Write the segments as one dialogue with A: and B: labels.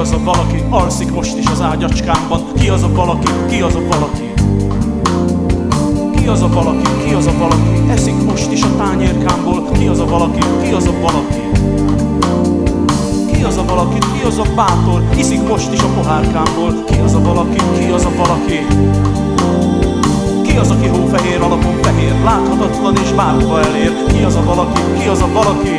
A: az a valaki alszik most is az ágyacskámban? Ki az a valaki, ki az a valaki? Ki az a valaki, ki az a valaki? Eszik most is a tányérkámból. Ki az a valaki, ki az a valaki? Ki az a valaki, ki az a bátor? Iszik most is a pohárkámból. Ki az a valaki, ki az a valaki? Ki az, aki hófehér alapon fehér, láthatatlan és bárhova elér? Ki az a valaki, ki az a valaki?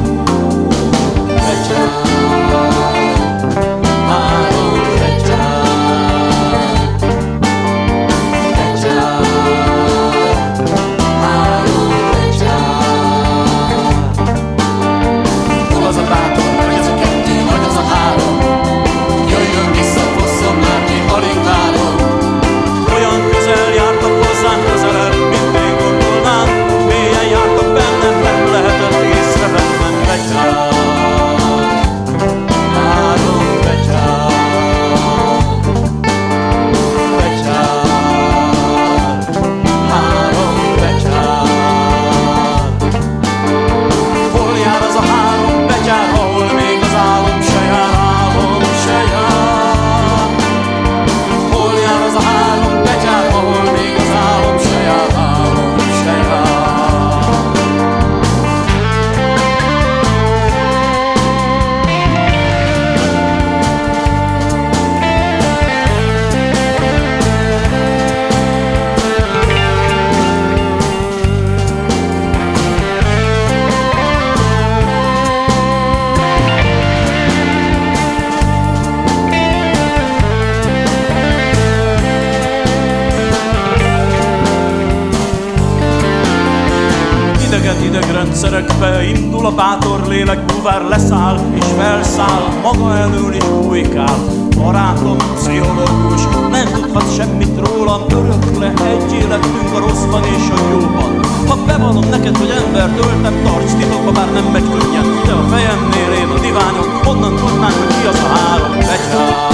A: Idegrendszerekbe indul a bátor lélek, búvár leszáll és felszáll, maga elől is bujkál. Barátom, pszichológus, nem tudhat semmit rólam, örök le egy életünk a rosszban és a jóban. Ha bevallom neked, hogy embert öltem, tarts titokba, bár nem megy könnyen, de a fejemnél én a diványom, honnan tudnánk, hogy ki az a három becsár?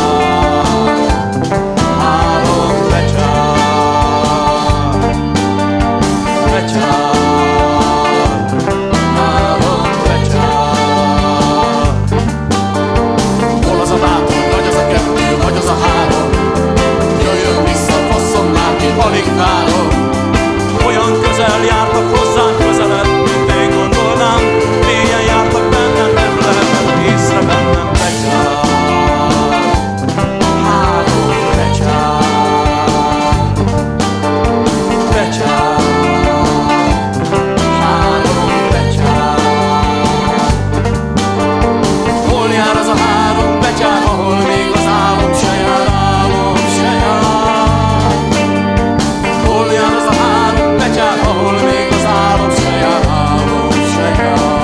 A: Három becsár, becsár. Alig várom, olyan közel jártak hozzánk, közelebb, mint én gondolnám. Mélyen jártak bennem, nem lehetett észrevennem. Becsár, három becsár, becsár, három becsár. Hol jár az a három becsár, ahol még az álom se jár, álom se jár? Ahol még az álom se jár, álom se jár.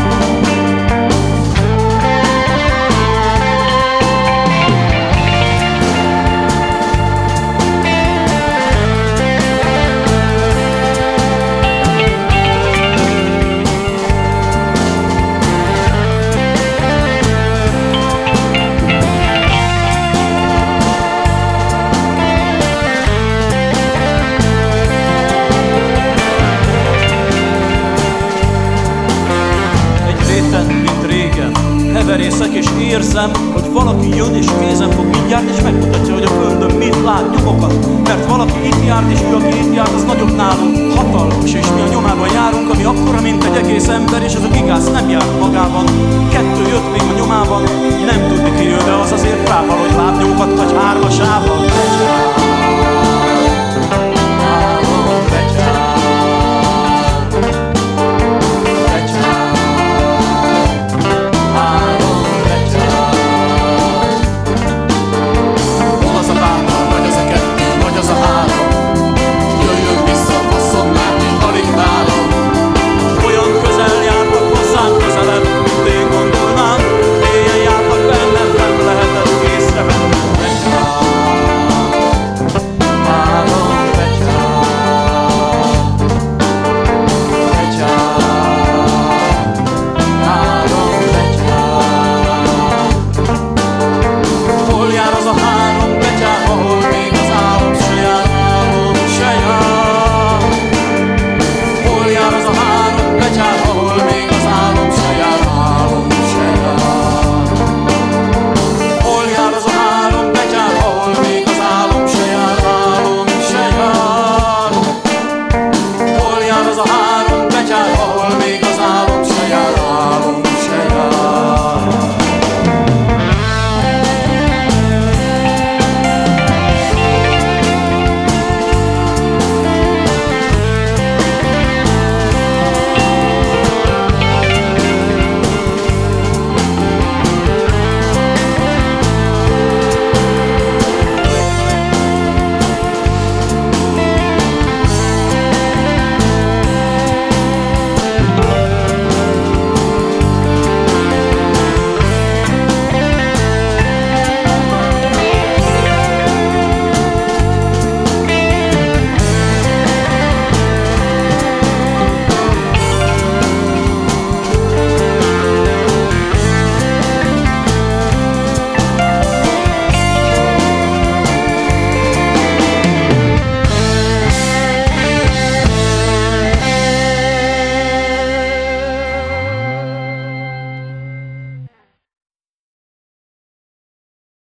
A: Heverészek és érzem, hogy valaki jön és kézen fog mindjárt, és megmutatja, hogy a földön mit lát, nyomokat. Mert valaki itt járt, és ő, aki itt járt, az nagyobb nálunk, hatalmas, és mi a nyomában járunk, ami akkora, mint egy egész ember, és ez a gigász nem jár magában. Kettő jött még a nyomában, nem tudni ki jön, de az azért rával, hogy lábnyókat vagy hármasával.